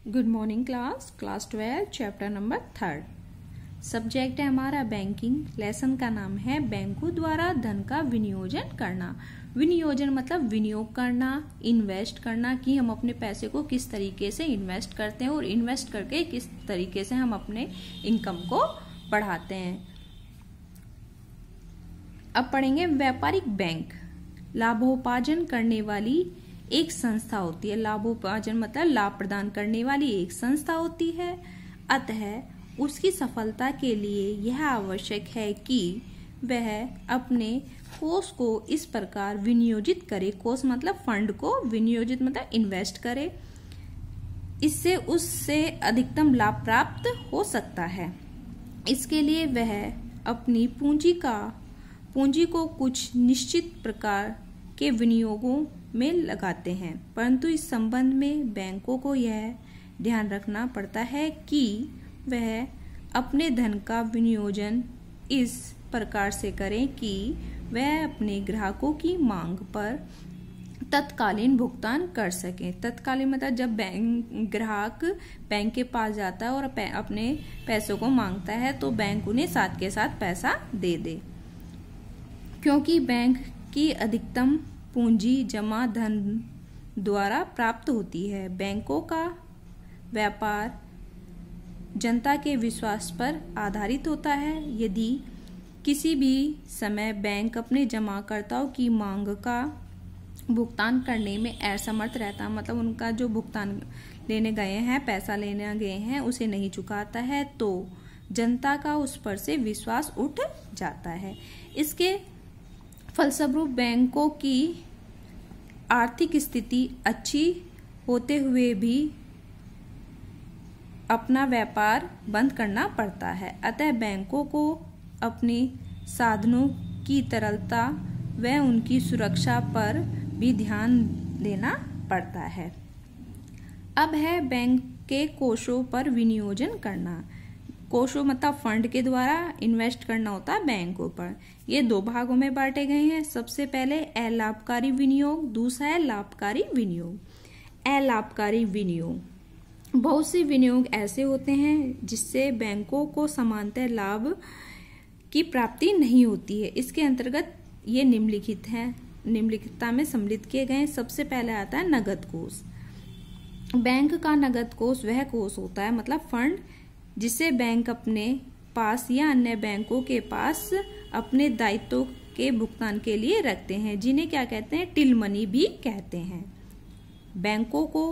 Good morning class 12 chapter number 3। Subject है हमारा banking. Lesson का नाम है बैंकों द्वारा धन का विनियोजन करना। विनियोजन मतलब विनियोग करना, इन्वेस्ट करना, कि हम अपने पैसे को किस तरीके से इन्वेस्ट करते हैं और इन्वेस्ट करके किस तरीके से हम अपने इनकम को बढ़ाते हैं। अब पढ़ेंगे व्यापारिक बैंक। लाभोपार्जन करने वाली एक संस्था होती है। लाभोपार्जन मतलब लाभ प्रदान करने वाली एक संस्था होती है। अतः उसकी सफलता के लिए यह आवश्यक है कि वह अपने कोष को इस प्रकार विनियोजित करे। कोष मतलब फंड को, विनियोजित मतलब इन्वेस्ट करे, इससे उससे अधिकतम लाभ प्राप्त हो सकता है। इसके लिए वह अपनी पूंजी को कुछ निश्चित प्रकार के विनियोगों में लगाते हैं, परंतु इस संबंध में बैंकों को यह ध्यान रखना पड़ता है कि वह अपने धन का विनियोजन इस प्रकार से करें कि वह अपने ग्राहकों की मांग पर तत्कालीन भुगतान कर सकें। तत्कालीन मतलब जब ग्राहक बैंक के पास जाता है और अपने पैसों को मांगता है तो बैंक उन्हें साथ के साथ पैसा दे दे, क्योंकि बैंक की अधिकतम पूंजी जमा धन द्वारा प्राप्त होती है। बैंकों का व्यापार जनता के विश्वास पर आधारित होता है। यदि किसी भी समय बैंक अपने जमाकर्ताओं की मांग का भुगतान करने में असमर्थ रहता, मतलब उनका जो भुगतान लेने गए हैं, पैसा लेने गए हैं, उसे नहीं चुकाता है, तो जनता का उस पर से विश्वास उठ जाता है। इसके फलस्वरूप बैंकों की आर्थिक स्थिति अच्छी होते हुए भी अपना व्यापार बंद करना पड़ता है। अतः बैंकों को अपने साधनों की तरलता व उनकी सुरक्षा पर भी ध्यान देना पड़ता है। अब है बैंक के कोषों पर विनियोजन करना। कोषों मतलब फंड के द्वारा इन्वेस्ट करना होता है बैंकों पर। ये दो भागों में बांटे गए हैं। सबसे पहले अलाभकारी विनियोग, दूसरा है लाभकारी विनियोग। अलाभकारी विनियोग, बहुत से विनियोग ऐसे होते हैं जिससे बैंकों को सामान्यतः लाभ की प्राप्ति नहीं होती है। इसके अंतर्गत ये निम्नलिखितता में सम्मिलित किए गए। सबसे पहले आता है नगद कोष। बैंक का नगद कोष वह कोष होता है, मतलब फंड, जिसे बैंक अपने पास या अन्य बैंकों के पास अपने दायित्वों के भुगतान के लिए रखते हैं, जिन्हें क्या कहते हैं, टिल मनी भी कहते हैं। बैंकों को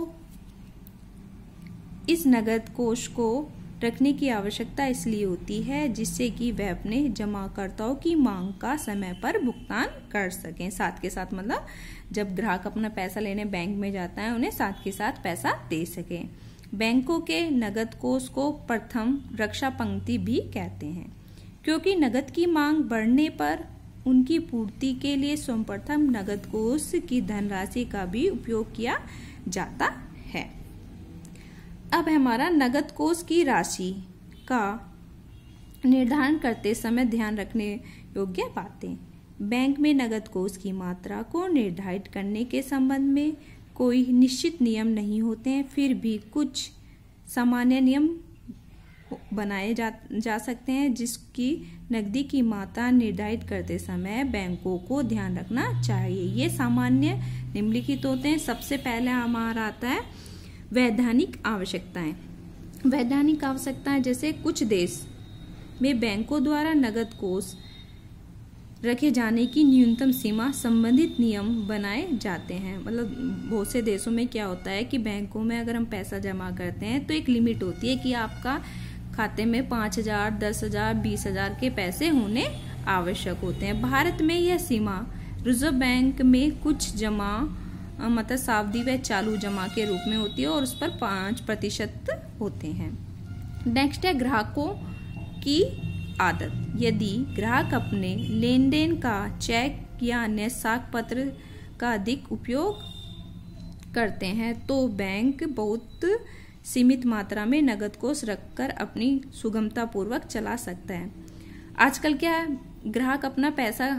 इस नगद कोष को रखने की आवश्यकता इसलिए होती है जिससे कि वह अपने जमाकर्ताओं की मांग का समय पर भुगतान कर सकें। साथ के साथ मतलब जब ग्राहक अपना पैसा लेने बैंक में जाता है, उन्हें साथ के साथ पैसा दे सकें। बैंकों के नगद कोष को प्रथम रक्षा पंक्ति भी कहते हैं, क्योंकि नगद की मांग बढ़ने पर उनकी पूर्ति के लिए सर्वप्रथम नगद कोष की धनराशि का भी उपयोग किया जाता है। अब हमारा नगद कोष की राशि का निर्धारण करते समय ध्यान रखने योग्य बातें। बैंक में नगद कोष की मात्रा को निर्धारित करने के संबंध में कोई निश्चित नियम नहीं होते हैं, फिर भी कुछ सामान्य नियम बनाए जा सकते हैं जिसकी नकदी की मात्रा निर्धारित करते समय बैंकों को ध्यान रखना चाहिए। ये सामान्य निम्नलिखित होते हैं। सबसे पहले हमारा आता है वैधानिक आवश्यकताएं। वैधानिक आवश्यकताएं जैसे कुछ देश में बैंकों द्वारा नगद कोष रखे जाने की न्यूनतम सीमा संबंधित नियम बनाए जाते हैं। मतलब बहुत से देशों में क्या होता है कि बैंकों में अगर हम पैसा जमा करते हैं तो एक लिमिट होती है कि आपका खाते में 5,000, 10,000, 20,000 के पैसे होने आवश्यक होते हैं। भारत में यह सीमा रिजर्व बैंक में कुछ जमा मतलब सावधि व चालू जमा के रूप में होती है और उस पर 5% होते हैं। नेक्स्ट है ग्राहकों की आदत। यदि ग्राहक अपने लेन देन का चेक या अन्य साख पत्र का अधिक उपयोग करते हैं तो बैंक बहुत सीमित मात्रा में नगद कोष रखकर अपनी सुगमता पूर्वक चला सकता है। आजकल क्या ग्राहक अपना पैसा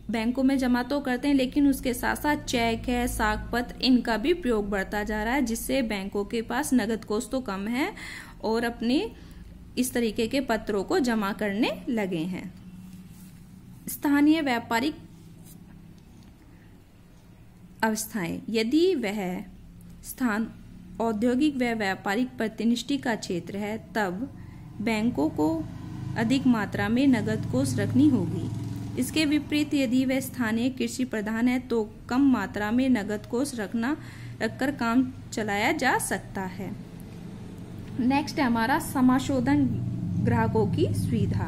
बैंकों में जमा तो करते हैं, लेकिन उसके साथ साथ चेक है, साख पत्र, इनका भी प्रयोग बढ़ता जा रहा है, जिससे बैंकों के पास नगद कोष तो कम है और अपने इस तरीके के पत्रों को जमा करने लगे हैं। स्थानीय व्यापारिक अवस्थाएं, यदि वह स्थान औद्योगिक व व्यापारिक प्रतिनिष्ठि का क्षेत्र है, तब बैंकों को अधिक मात्रा में नगद कोष रखनी होगी। इसके विपरीत यदि वह स्थानीय कृषि प्रधान है तो कम मात्रा में नगद कोष रखकर काम चलाया जा सकता है। नेक्स्ट है हमारा समाशोधन ग्राहकों की सुविधा।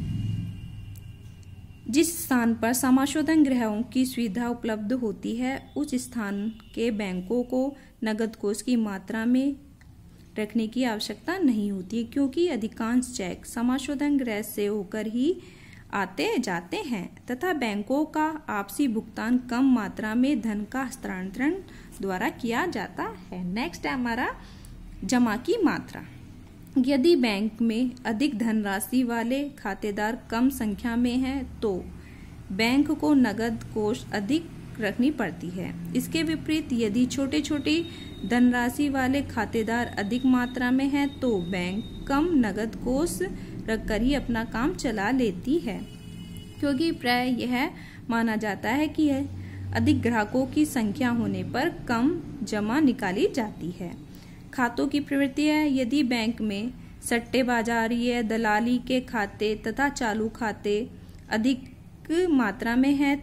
जिस स्थान पर समाशोधन ग्राहकों की सुविधा उपलब्ध होती है, उस स्थान के बैंकों को नगद कोष की मात्रा में रखने की आवश्यकता नहीं होती, क्योंकि अधिकांश चेक समाशोधन गृह से होकर ही आते जाते हैं तथा बैंकों का आपसी भुगतान कम मात्रा में धन का हस्तांतरण द्वारा किया जाता है। नेक्स्ट है हमारा जमा की मात्रा। यदि बैंक में अधिक धनराशि वाले खातेदार कम संख्या में हैं, तो बैंक को नगद कोष अधिक रखनी पड़ती है। इसके विपरीत यदि छोटे छोटे धनराशि वाले खातेदार अधिक मात्रा में हैं, तो बैंक कम नगद कोष रखकर ही अपना काम चला लेती है, क्योंकि प्राय यह माना जाता है कि अधिक ग्राहकों की संख्या होने पर कम जमा निकाली जाती है। खातों की प्रवृत्ति है। यदि बैंक में सट्टेबाजारी या दलाली के खाते तथा चालू खाते अधिक मात्रा में हैं,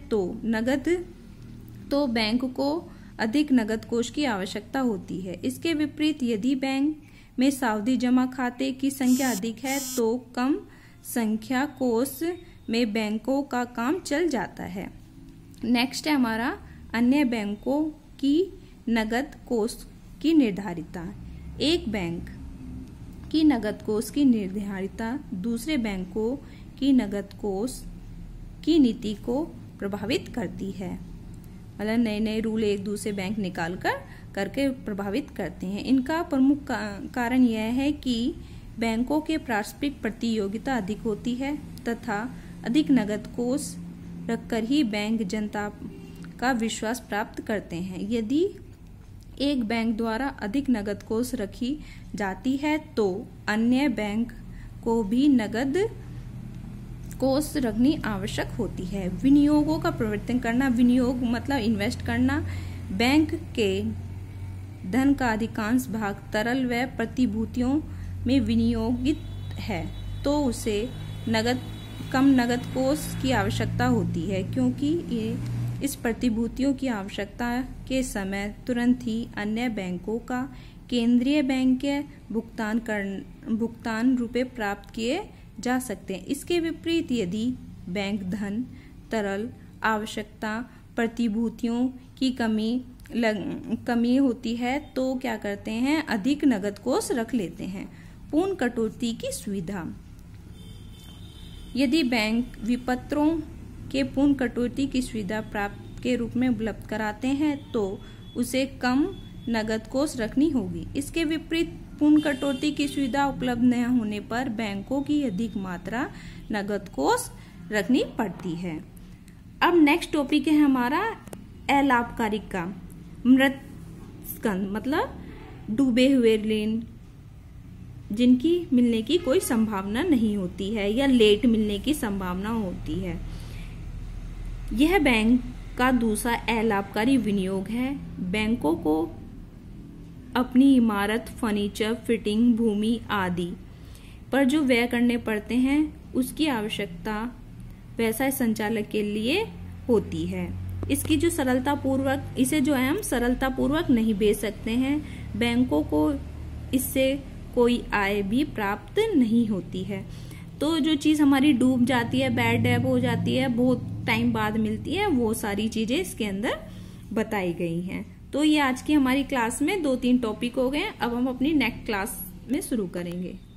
तो बैंक को अधिक नगद कोष की आवश्यकता होती है। इसके विपरीत यदि बैंक में सावधि जमा खाते की संख्या अधिक है, तो कम संख्या कोष में बैंकों का काम चल जाता है। नेक्स्ट है हमारा अन्य बैंकों की नगद कोष की निर्धारिता। एक बैंक की नगद कोष की निर्धारिता दूसरे बैंकों की नगद कोष की नीति को प्रभावित करती है। मतलब नए नए रूल एक दूसरे बैंक निकाल करके प्रभावित करते हैं। इनका प्रमुख कारण यह है कि बैंकों के पारस्परिक प्रतियोगिता अधिक होती है तथा अधिक नगद कोष रखकर ही बैंक जनता का विश्वास प्राप्त करते हैं। यदि एक बैंक द्वारा अधिक नगद कोष रखी जाती है, तो अन्य बैंक को भी नगद कोष रखनी आवश्यक होती है। विनियोगों का प्रवर्तन करना। विनियोग मतलब इन्वेस्ट करना। बैंक के धन का अधिकांश भाग तरल व प्रतिभूतियों में विनियोगित है, तो उसे कम नगद कोष की आवश्यकता होती है, क्योंकि इस प्रतिभूतियों की आवश्यकता के समय तुरंत ही अन्य बैंकों का केंद्रीय बैंक के भुगतान रुपए प्राप्त किए जा सकते हैं। इसके विपरीत यदि बैंक धन, तरल आवश्यकता, प्रतिभूतियों की कमी होती है, तो क्या करते हैं, अधिक नगद कोष रख लेते हैं। पूर्ण कटौती की सुविधा। यदि बैंक विपत्रों के पूर्ण कटौती की सुविधा प्राप्त के रूप में उपलब्ध कराते हैं, तो उसे कम नगद कोष रखनी होगी। इसके विपरीत पूर्ण कटौती की सुविधा उपलब्ध न होने पर बैंकों की अधिक मात्रा नगद कोष रखनी पड़ती है। अब नेक्स्ट टॉपिक है हमारा अलाभकारी का मृत स्कंद, मतलब डूबे हुए ऋण जिनकी मिलने की कोई संभावना नहीं होती है या लेट मिलने की संभावना होती है। यह बैंक का दूसरा अलाभकारी विनियोग है। बैंकों को अपनी इमारत, फर्नीचर, फिटिंग, भूमि आदि पर जो व्यय करने पड़ते हैं, उसकी आवश्यकता व्यवसाय संचालक के लिए होती है। इसकी जो इसे जो है हम सरलता पूर्वक नहीं बेच सकते हैं। बैंकों को इससे कोई आय भी प्राप्त नहीं होती है। तो जो चीज हमारी डूब जाती है, बैड डेट हो जाती है, बहुत टाइम बाद मिलती है, वो सारी चीजें इसके अंदर बताई गई हैं। तो ये आज की हमारी क्लास में 2-3 टॉपिक हो गए। अब हम अपनी नेक्स्ट क्लास में शुरू करेंगे।